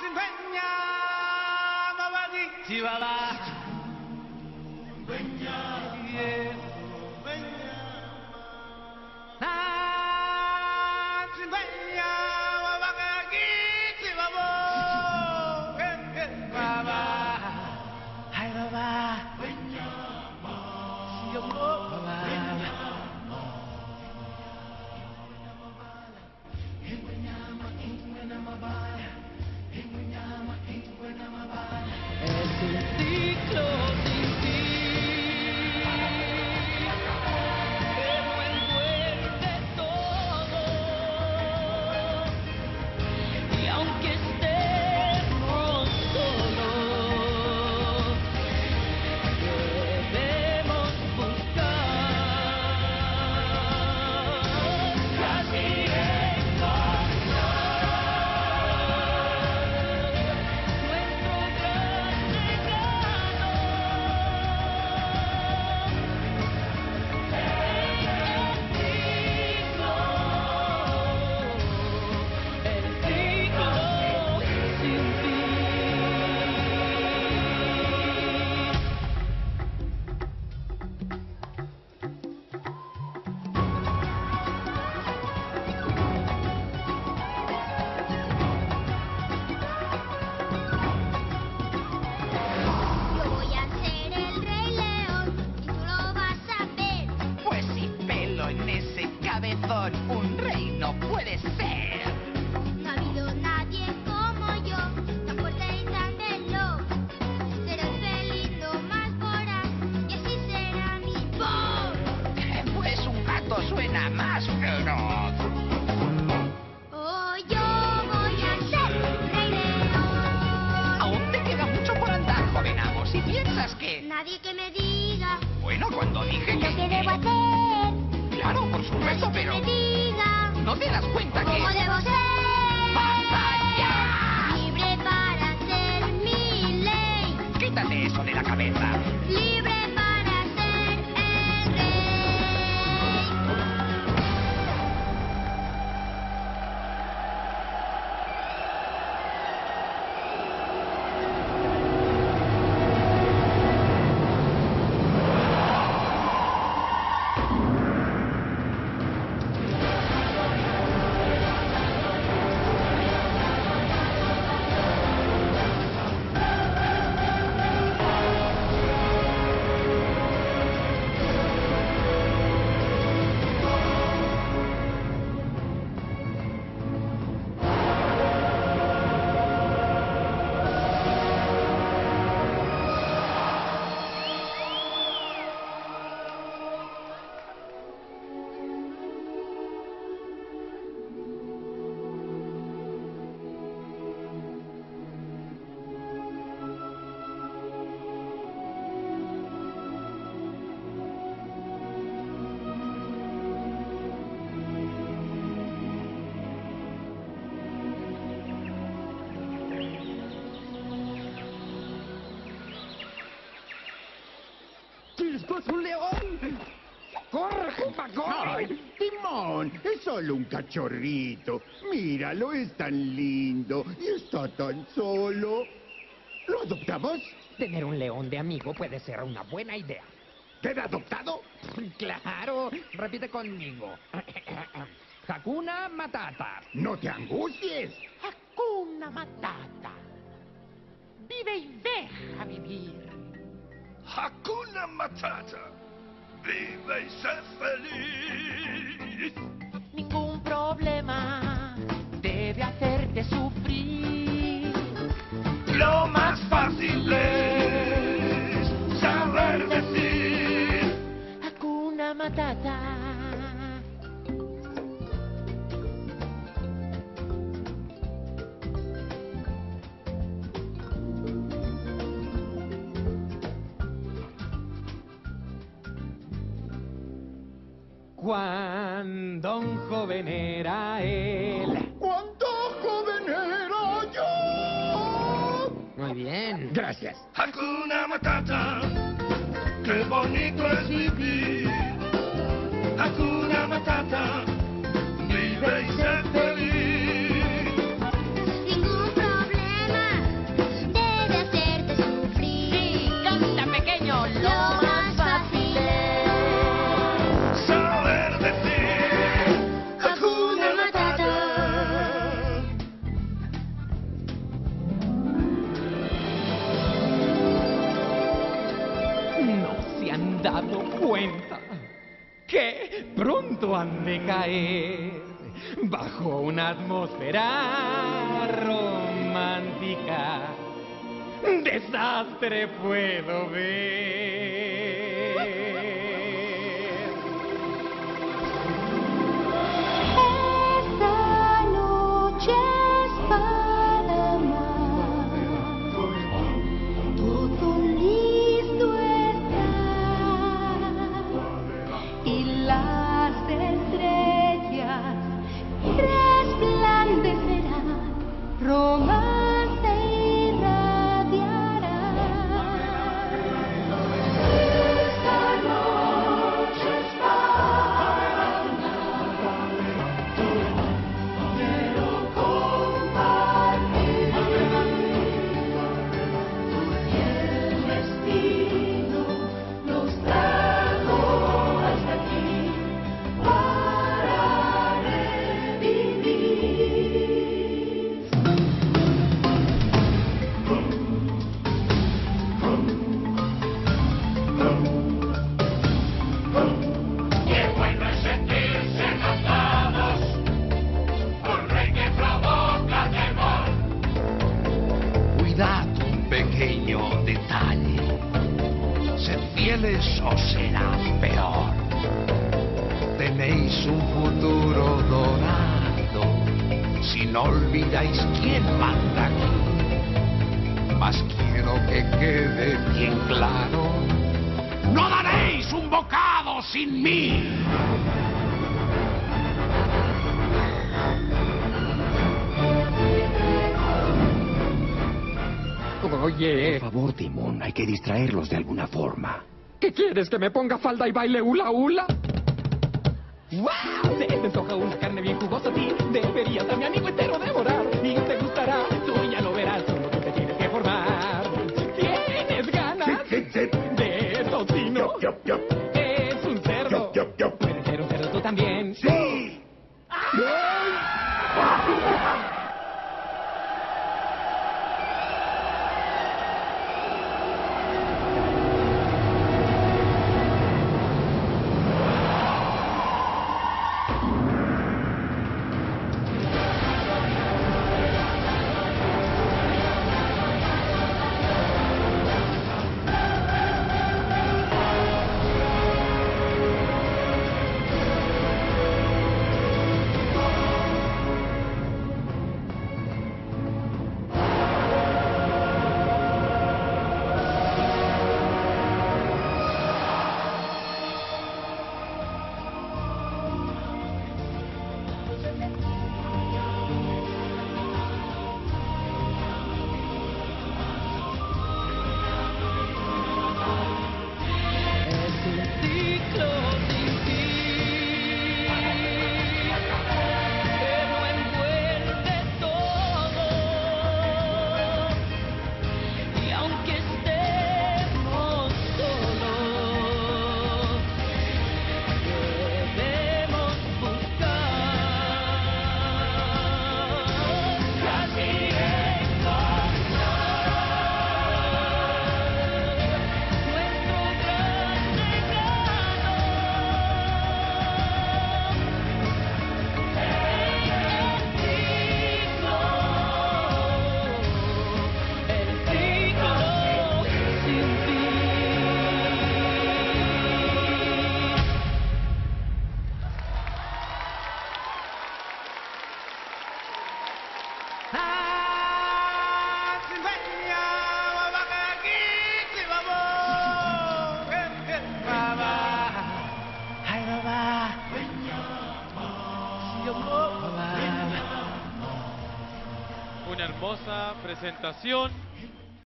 Un rey no puede ser. No ha habido nadie como yo, tan fuerte y tan veloz. Seré feliz, lo más voraz, y así será mi voz. Pues un gato suena más feroz. Oh, yo voy a ser rey león. Aún te queda mucho por andar, joven amo. Si piensas que... Nadie que me diga Bueno, cuando dije lo que que... debo hacer. Claro, por supuesto, Nadie que pero... me diga ¿No te das cuenta que...? cómo debo ser. ¡Basta ya! Libre para ser mi ley. Quítate eso de la cabeza. Libre para ser el rey. ¡Chisco es un león! ¡Corre, jefa, corre! ¡Ay, Timón! Es solo un cachorrito. Míralo, es tan lindo y está tan solo. ¿Lo adoptamos? Tener un león de amigo puede ser una buena idea. ¿Queda adoptado? ¡Claro! Repite conmigo. Hakuna Matata. ¡No te angusties! Hakuna Matata. Vive y deja vivir. Hakuna Matata. Vive y sé feliz. Ningún problema debe hacerte sufrir. Lo más fácil es saber decir Hakuna Matata. Cuando un joven era él. ¿Cuánto joven era yo? Muy bien. Gracias. Hakuna Matata. Qué bonito es vivir. Hakuna Matata. Vive y sé feliz. Ningún problema dado cuenta que pronto han de caer bajo una atmósfera romántica? Desastre puedo ver. Esta noche es para amar, todo listo está y las estrellas resplandecerán, romance irradiará. Esta noche es para amar, quiero compartir y el destino nos trajo hasta aquí para revivir. Qué bueno es sentirse cantados, un rey que provoca temor. Cuidad un pequeño detalle. Sed fieles o será peor. Tenéis un futuro dorado si no olvidáis quién manda aquí. Mas quiero que quede bien claro: no daréis un bocado sin mí. Oye, Por favor, Timón, hay que distraerlos de alguna forma. ¿qué quieres? ¿Que me ponga falda y baile hula hula? ¡Wow! Se te antoja una carne bien jugosa a ti. Deberías a mi amigo entero devorar. Y te gustará, tú ya lo verás. Solo tú te tienes que formar. ¿Tienes ganas de tocino? Yup, yup. Es un cerdo. Yup, yup, yup. Puedes ser un cerdo tú también. ¡Sí! Una hermosa presentación